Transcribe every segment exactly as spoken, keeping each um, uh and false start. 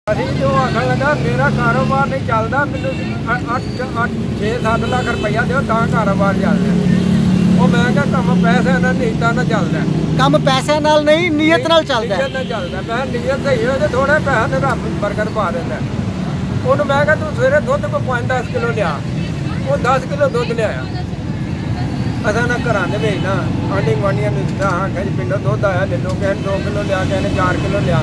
ਅਸੀਂ ਜੋ ਆਖਣ ਲੱਗਾ ਮੇਰਾ ਕਾਰੋਬਾਰ ਨਹੀਂ ਚੱਲਦਾ, ਮੈਨੂੰ ਅੱਠ ਅੱਠ ਛੇ ਸੱਤ ਲੱਖ ਰੁਪਈਆ ਦਿਓ ਤਾਂ ਕਾਰੋਬਾਰ ਚੱਲਦਾ। ਉਹ ਮੈਂ ਕਿਹਾ ਕੰਮ ਪੈਸੇ ਨਾਲ ਨੀਤਾਂ ਨਾਲ ਚੱਲਦਾ। ਕੰਮ ਪੈਸਿਆਂ ਨਾਲ ਨਹੀਂ, ਨੀਅਤ ਨਾਲ ਚੱਲਦਾ। ਨੀਅਤ ਨਾਲ ਚੱਲਦਾ। ਮੈਂ ਨੀਅਤ ਸਹੀ ਹੋਏ ਤੇ ਥੋੜੇ ਪੈਸੇ ਤੇ ਰੱਬ ਬਰਕਤ ਪਾ ਦਿੰਦਾ। ਉਹਨੂੰ ਮੈਂ ਕਿਹਾ ਤੂੰ ਸਵੇਰੇ ਦੁੱਧ ਕੋ ਪੰਜ ਦਸ ਕਿਲੋ ਲਿਆ। ਉਹ ਦਸ ਕਿਲੋ ਦੁੱਧ ਲਿਆਇਆ। ਅਸਾਂ ਨਾ ਘਰਾਂ ਦੇ ਵਿੱਚ ਨਾ ਆਂਢੀ ਗੁਆਂਢੀਆਂ ਨੂੰ ਦਿੱਤਾ, ਹਾਂ ਕਿ ਪਿੰਡੋਂ ਦੁੱਧ ਆਇਆ ਲੈ ਲਓ, ਕਿਸੇ ਨੇ ਦੋ ਕਿਲੋ ਲਿਆ, ਕਿਸੇ ਨੇ ਚਾਰ ਕਿਲੋ ਲਿਆ।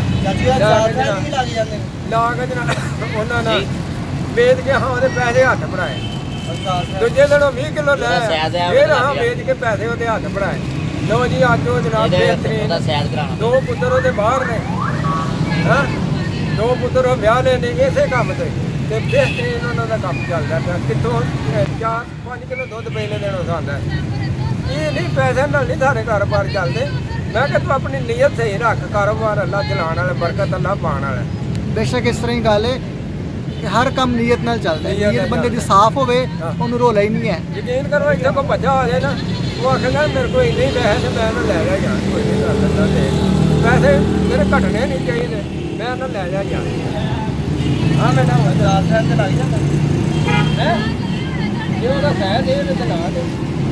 ਲਾ ਕੇ ਜਨਾ ਉਹਨਾਂ ਨਾਲ ਵੇਚ ਕੇ ਹਾਂ ਉਹਦੇ ਪੈਸੇ ਹੱਥ ਬਣਾਏ। ਦੂਜੇ ਦਿਨ ਉਹ ਵੀਹ ਕਿਲੋ ਲੈ ਫਿਰ ਹਾਂ ਵੇਚ ਕੇ ਪੈਸੇ ਉਹਦੇ ਹੱਥ ਬਣਾਏ। ਲਓ ਜੀ ਅੱਜ ਉਹ ਜਨਾਬ ਬੇਹਤਰੀਨ ਦੋ ਪੁੱਤਰ ਉਹਦੇ ਬਾਹਰ ਨੇ, ਹਾਂ ਦੋ ਪੁੱਤਰ ਉਹ ਵਿਆਹ ਲਏ ਨੇ ਇਸੇ ਕੰਮ ਤੇ ਤੇ ਬੇਹਤਰੀਨ ਉਹਨਾਂ ਦਾ ਕੰਮ ਚੱਲਦਾ ਪਿਆ। ਕਿੱਥੋਂ ਚਾਰ ਪੰਜ ਕਿਲੋ ਦੁੱਧ ਪਹਿਲੇ ਦਿਨ ਉਸ ਆਉਂਦਾ। ਇਹ ਨਹੀਂ ਪੈਸੇ ਨਾਲ ਨਹੀਂ ਸਾਰੇ ਕਾਰੋਬਾਰ ਚੱਲਦੇ। ਮੈਂ ਕਿਹਾ ਤੂੰ ਆਪਣੀ ਨੀਅਤ ਸਹੀ ਰੱਖ, ਕਾਰੋਬਾਰ ਅੱਲਾ ਚਲਾਉਣ ਵਾਲਾ, ਬਰਕਤ ਅੱਲਾ ਪਾਉਣ ਵਾਲਾ। ਬੇਸ਼ੱਕ ਇਸ ਤਰ੍ਹਾਂ ਹੀ ਗੱਲ ਹੈ ਕਿ ਹਰ ਕੰਮ ਨੀਅਤ ਨਾਲ ਚੱਲਦਾ। ਨੀਅਤ ਬੰਦੇ ਦੀ ਸਾਫ਼ ਹੋਵੇ ਉਹਨੂੰ ਰੋਲਾ ਹੀ ਨਹੀਂ ਹੈ। ਯਕੀਨ ਕਰੋ ਇੱਥੇ ਕੋਈ ਬੱਚਾ ਆ ਜਾਏ ਨਾ, ਉਹ ਆਖੇਗਾ ਮੇਰੇ ਕੋਲ ਇੰਨੇ ਪੈਸੇ ਤੇ ਮੈਂ ਨਾ ਲੈ ਜਾ ਯਾਰ, ਕੋਈ ਨਹੀਂ ਕਰ ਦਿੰਦਾ। ਤੇ ਪੈਸੇ ਮੇਰੇ ਘਟਣੇ ਨਹੀਂ ਚਾਹੀਦੇ, ਮੈਂ ਨਾ ਲੈ ਜਾ ਯਾਰ। ਹਾਂ ਮੈਂ ਨਾ ਦਰਾਜ ਸਾਹਿਬ ਤੇ ਲੱਗ ਜਾਂਦਾ ਹੈ ਜੇ ਉਹਦਾ ਸਹਿ ਦੇ ਤੇ ਲਾ ਦੇ।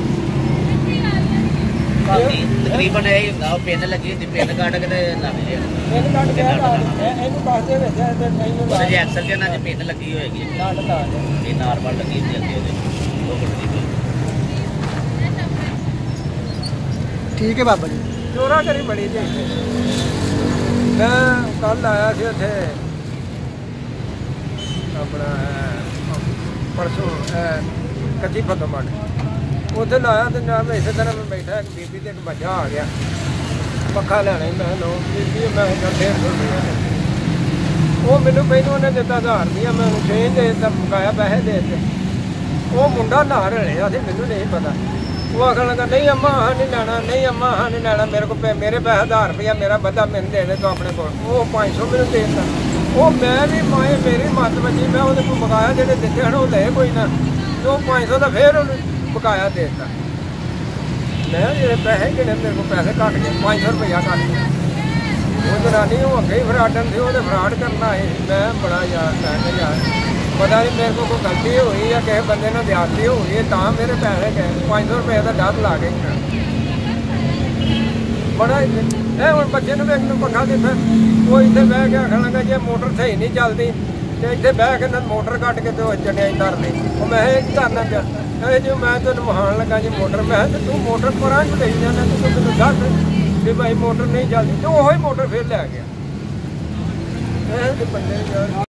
ਤਕਰੀਬਨ ਇਹ ਹੁੰਦਾ ਪਿੰਨ ਲੱਗੀ ਹੁੰਦੀ, ਪਿੰਨ ਕੱਢ ਕੇ ਤੇ ਲੱਗ ਜੇ ਪਿੰਨ ਕੱਢ ਕੇ ਇਹਨੂੰ ਪਾਸ ਦੇ ਵਿੱਚ ਤੇ ਇਹਨੂੰ ਲਾ ਦੇ ਐਕਸਲ ਦੇ ਨਾਲ ਪਿੰਨ ਲੱਗੀ ਹੋਏਗੀ, ਨਾਲ ਲਾ ਦੇ। ਇਹ ਨਾਰਮਲ ਲੱਗੀ ਹੁੰਦੀ ਅੱਗੇ ਉਹਦੇ ਉਹ ਕੱਢਦੀ ਪਈ। ਠੀਕ ਹੈ ਬਾਬਾ ਜੀ। ਚੋਰਾ ਕਰੀ ਬੜੀ ਜੀ। ਮੈਂ ਕੱਲ ਆਇਆ ਸੀ ਉੱਥੇ ਆਪਣਾ ਪਰਸੋਂ ਕੱਚੀ ਫਤੋਮੜ, ਉੱਥੇ ਲਾਇਆ ਤੇ ਜਨਾਬ ਇਸੇ ਤਰ੍ਹਾਂ ਮੈਂ ਬੈਠਾ, ਇੱਕ ਬੀਬੀ ਤੇ ਇੱਕ ਬੱਚਾ ਆ ਗਿਆ ਪੱਖਾ ਲੈਣਾ। ਮੈਂ ਲੋ ਬੀਬੀ ਮੈਂ ਡੇਢ ਸੌ ਰੁਪਇਆ ਉਹ ਮੈਨੂੰ ਪਹਿਲੋਂ ਉਹਨੇ ਦਿੱਤਾ ਹਜ਼ਾਰ ਰੁਪਇਆ, ਮੈਂ ਉਹਨੂੰ ਛੇ ਦੇ ਦਿੱਤਾ, ਮੁਕਾਇਆ ਪੈਸੇ ਦੇ ਦਿੱਤੇ। ਉਹ ਮੁੰਡਾ ਨਾ ਰਲਿਆ ਸੀ, ਮੈਨੂੰ ਨਹੀਂ ਪਤਾ। ਉਹ ਆਖਣ ਲੱਗਾ ਨਹੀਂ ਅੰਮਾ ਹਾਂ ਨਹੀਂ ਲੈਣਾ, ਨਹੀਂ ਅੰਮਾ ਹਾਂ ਨਹੀਂ ਲੈਣਾ, ਮੇਰੇ ਕੋਲ ਮੇਰੇ ਪੈਸੇ ਹਜ਼ਾਰ ਰੁਪਇਆ ਮੇਰਾ ਬੰਦਾ ਮੈਨੂੰ ਦੇ ਦੇ ਤੂੰ ਆਪਣੇ ਕੋਲ। ਉਹ ਪੰਜ ਸੌ ਮੈਨੂੰ ਦੇ ਦਿੱਤਾ। ਉਹ ਮੈਂ ਵੀ ਮਾਏ ਮੇਰੀ ਮੱਤ ਵੱਜੀ, ਮੈਂ ਉਹਦੇ ਕੋਲ ਮੁਕਾਇਆ, ਜਿਹੜੇ ਦਿੱਤੇ ਹਨ ਉਹ ਲਏ ਕੋਈ ਨਾ, ਤੇ ਉਹ ਪੰਜ ਸੌ ਦਾ ਫੇਰ ਉਹਨੂੰ ਬਕਾਇਆ ਦੇ ਦਿੱਤਾ। ਮੈਂ ਜਿਹੜੇ ਪੈਸੇ ਕਿਹੜੇ ਮੇਰੇ ਕੋਲ ਪੈਸੇ ਘੱਟ ਗਏ, ਪੰਜ ਸੌ ਰੁਪਇਆ ਘੱਟ ਗਿਆ। ਉਹ ਜਨਾਨੀ ਉਹ ਅੱਗੇ ਹੀ ਫਰਾਡਨ ਸੀ, ਉਹਦੇ ਫਰਾਡ ਕਰਨਾ ਹੈ। ਮੈਂ ਬੜਾ ਯਾਰ ਕਹਿੰਦਾ ਯਾਰ ਪਤਾ ਨਹੀਂ ਮੇਰੇ ਕੋਲ ਕੋਈ ਗਲਤੀ ਹੋਈ ਜਾਂ ਕਿਸੇ ਬੰਦੇ ਨਾਲ ਜ਼ਿਆਦਤੀ ਹੋਈ ਹੈ ਤਾਂ ਮੇਰੇ ਪੈਸੇ ਗਏ। ਪੰਜ ਸੌ ਰੁਪਏ ਦਾ ਡਰ ਲਾ ਕੇ ਬੜਾ ਇਹ ਹੁਣ ਬੱਚੇ ਨੂੰ ਵੇਖ ਨੂੰ ਪੱਖਾ ਦੇ ਫਿਰ ਉਹ ਇੱਥੇ ਬਹਿ ਕੇ ਆਖਣ ਲੱਗਾ ਜੇ ਮੋਟਰ ਸਹੀ ਨਹੀਂ ਚੱਲਦੀ ਤੇ ਇੱਥੇ ਬਹਿ ਕੇ ਨਾ ਮੋਟਰ ਕੱਢ ਕੇ ਤੇ ਉਹ ਚੜਿਆਈ ਧਰ ਲਈ। ਉਹ ਮੈਂ ਇਹ ਕੀ ਕਰਨਾ ਪਿਆ ਇਹ ਜੋ ਮੈਂ ਤੈਨੂੰ ਵਹਾਉਣ ਲੱਗਾ ਜੀ ਮੋਟਰ, ਮੈਂ ਤੇ ਤੂੰ ਮੋਟਰ ਪਰਾਂ ਨੂੰ ਲਈ ਜਾਂਦਾ, ਤੂੰ ਮੈਨੂੰ ਦੱਸ ਵੀ ਭਾਈ ਮੋਟਰ ਨਹੀਂ ਚੱਲਦੀ। ਤੇ ਉਹੀ ਮੋਟਰ ਫਿਰ ਲੈ ਗਿਆ। ਇਹ ਬੰਦੇ